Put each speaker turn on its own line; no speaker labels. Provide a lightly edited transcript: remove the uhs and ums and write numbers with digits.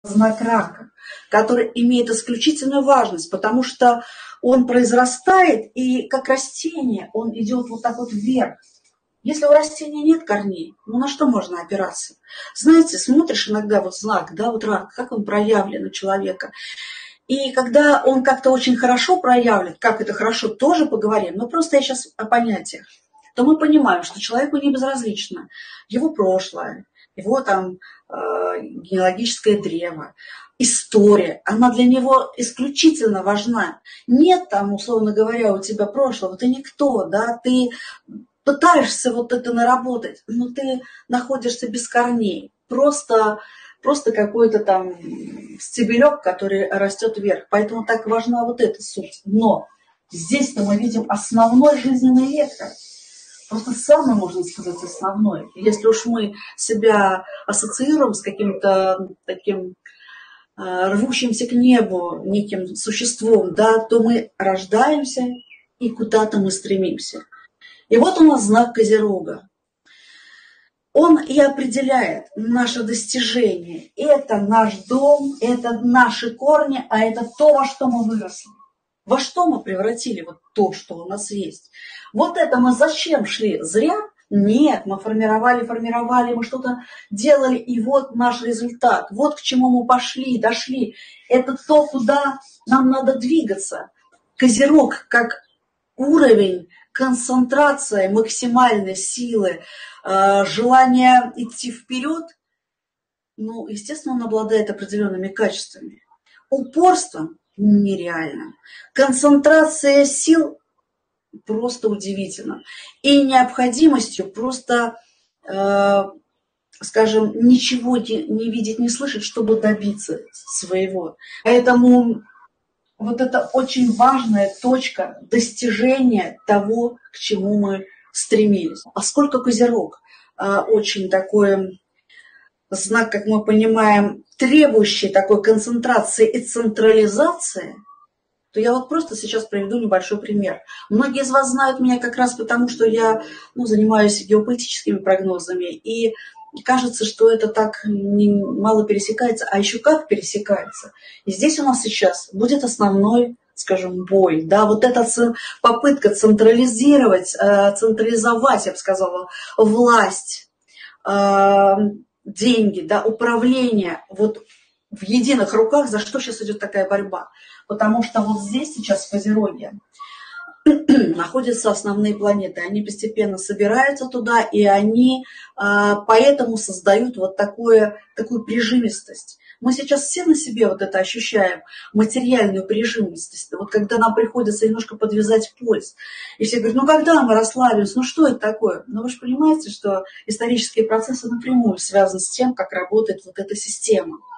знак рака, который имеет исключительную важность, потому что он произрастает, и как растение он идет вот так вот вверх. Если у растения нет корней, ну на что можно опираться? Знаете, смотришь иногда вот знак, да, вот рак, как он проявлен у человека. И когда он как-то очень хорошо проявлен, как это хорошо, тоже поговорим, но просто я сейчас о понятиях, то мы понимаем, что человеку не безразлично его прошлое, его там генеалогическое древо, история, она для него исключительно важна. Нет там, условно говоря, у тебя прошлого, ты никто, да, ты пытаешься вот это наработать, но ты находишься без корней, просто какой-то там стебелек, который растет вверх. Поэтому так важна вот эта суть. Но здесь-то мы видим основной жизненный вектор. Просто самый, можно сказать, основной. Если уж мы себя ассоциируем с каким-то таким рвущимся к небу неким существом, да, то мы рождаемся и куда-то мы стремимся. И вот у нас знак Козерога. Он и определяет наше достижение. Это наш дом, это наши корни, а это то, во что мы выросли. Во что мы превратили вот то, что у нас есть. Вот это мы зачем шли? Зря? Нет, мы формировали, мы что-то делали, и вот наш результат. Вот к чему мы пошли, дошли. Это то, куда нам надо двигаться. Козерог как уровень, концентрация максимальной силы, желание идти вперед, ну, естественно, он обладает определенными качествами. Упорство нереально. Концентрация сил просто удивительно. И необходимостью просто, скажем, ничего не видеть, не слышать, чтобы добиться своего. Поэтому вот это очень важная точка достижения того, к чему мы стремились. Поскольку Козерог очень такой знак, как мы понимаем, требующий такой концентрации и централизации, то я вот просто сейчас приведу небольшой пример. Многие из вас знают меня как раз потому, что я занимаюсь геополитическими прогнозами, и кажется, что это так мало пересекается, а еще как пересекается. И здесь у нас сейчас будет основной, скажем, бой. Да, вот эта попытка централизовать, я бы сказала, власть, деньги, да, управление вот в единых руках, за что сейчас идет такая борьба. Потому что вот здесь сейчас в Козероге находятся основные планеты. Они постепенно собираются туда, и они поэтому создают вот такую прижимистость. Мы сейчас все на себе вот это ощущаем, материальную прижимистость. Вот когда нам приходится немножко подвязать пульс. И все говорят, когда мы расслабимся, что это такое? Но вы же понимаете, что исторические процессы напрямую связаны с тем, как работает вот эта система.